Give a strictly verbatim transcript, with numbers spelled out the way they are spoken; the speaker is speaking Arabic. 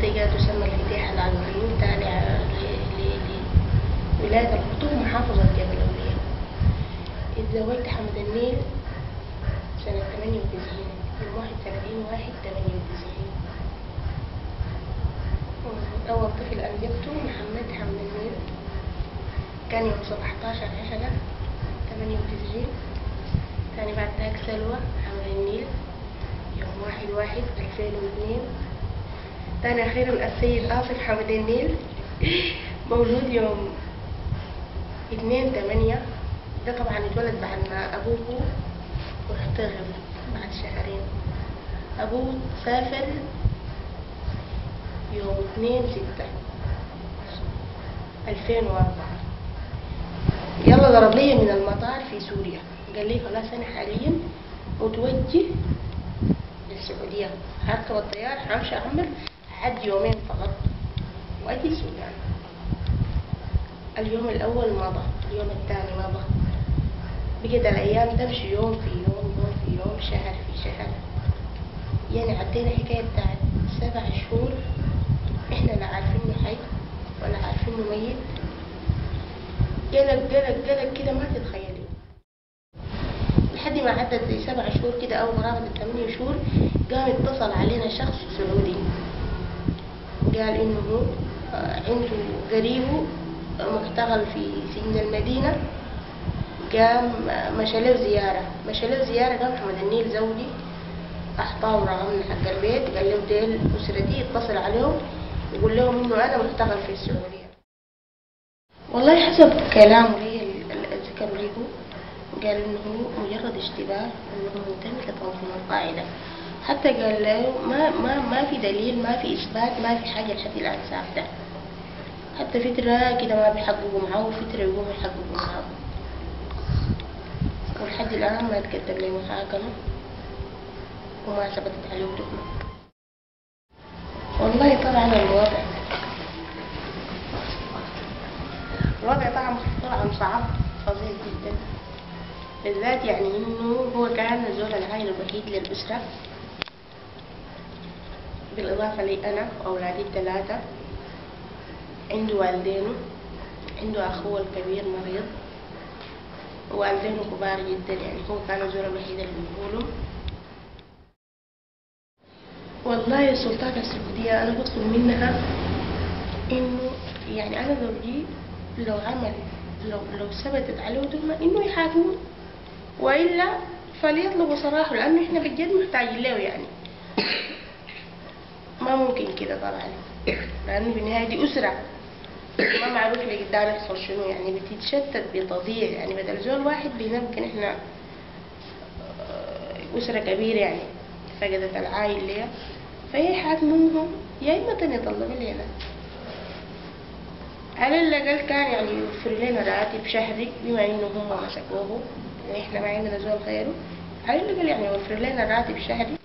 منطقة تسمى الفتيحة العقلية تابعة لولاية الخرطوم محافظة جبل أولياء. اتزوجت حمد النيل سنة ثمانية وتسعين يوم واحد وثلاثين واحد ثمانية وتسعين. أول طفل أنجبته محمد حمد النيل كان يوم سبعتاشر عشرة ثمانية وتسعين. تاني بعد ذاك سلوى حمد النيل يوم واحد واحد ألفين واثنين. تاني أخيرا السيد آصف حمد النيل مولود يوم اثنين ثمانية. ده طبعا اتولد بعد ما أبوه احتضر بعد شهرين. أبوه سافر يوم اثنين ستة ألفين وأربعة. يلا ضرب لي من المطار في سوريا، قال لي خلاص أنا حاليا متوجه للسعودية، هركب الطيارة همشي أعمل عد يومين فقط وأجي السودان. اليوم الأول مضى، اليوم الثاني مضى، بقت الأيام تمشي يوم في يوم يوم في يوم شهر في شهر. يعني عدينا حكاية بتاعت سبع شهور إحنا لا عارفينه حي ولا عارفينه ميت. قلق قلق قلق كده ما تتخيلي. لحد ما عدت زي سبع شهور كده أو قرابة ثمانية شهور قام اتصل علينا شخص سعودي قال إنه عنده قريبه محتغل في سجن المدينة، قام مشى له زيارة مشى له زيارة قام حمد النيل زوجي أعطاه رقمنا حق البيت، قال له ديل أسرتي اتصل عليهم يقول لهم إنه أنا محتغل في السعودية. والله حسب كلامه لي اللي ذكروا لي قال إنه مجرد اشتباه إنه منتمي لتنظيم القاعدة. حتى قال له ما ما ما في دليل، ما في إثبات، ما في حاجة لحد الآن ثابتة. حتى فترة كده ما بيحققوا معاه وفترة يقوموا يحققوا معاه، ولحد الآن ما تقدم لي محاكمة وما ثبتت عليه تهمة. والله طبعا الوضع الوضع طبعا طبعا صعب فظيع جدا، بالذات يعني إنه هو كان زول العائل الوحيد للأسرة، بالإضافة لي أنا وأولادي الثلاثة. عنده والدينه، عنده أخوه الكبير مريض، ووالدينه كبار جدا، يعني هو كان الزول الوحيد اللي بنقوله. والله السلطات السعودية أنا بطلب منها إنه يعني أنا زوجي لو عمل لو لو ثبتت عليه تهمة إنه يحاكمه، وإلا فليطلبوا صراحة، لأنه إحنا بجد محتاجين له. يعني ما ممكن كده طبعا، لأنه بالنهاية دي أسرة ما معروف اللي قدام يحصل شنو، يعني بتتشتت بتضيع. يعني بدل زول واحد بيمكن إحنا أسرة كبيرة يعني فقدت العائل ليها، فهي يحاكموهم يا إما يطلبوا لنا على الأقل كان يعني يوفر لنا راتب شهري، بما إنه هم مسكوه وإحنا ما عندنا زول غيره. على الأقل يعني يوفر لنا راتب شهري